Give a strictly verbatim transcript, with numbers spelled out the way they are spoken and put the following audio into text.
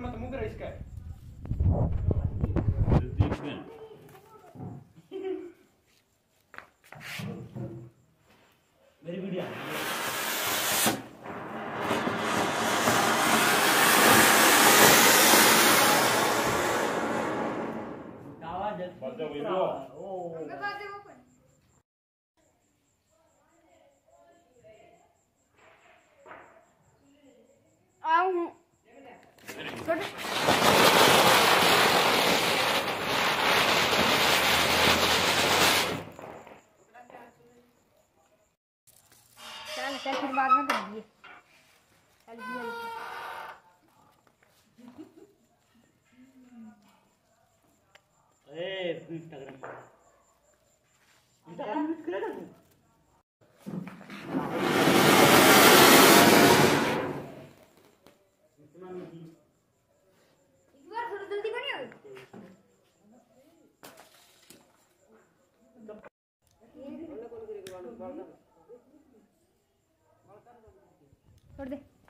मत मुंह कर इसका मेरी वीडियो बाजा वीडियो ओ बाजा ओपन आओ हूं छोटे चल चल फिर बाद में करेंगे चल ये ए इंस्टाग्राम इंस्टाग्राम यूज करेगा तू इतना नहीं एक बार थोड़ा जल्दी करिए छोड़ दे।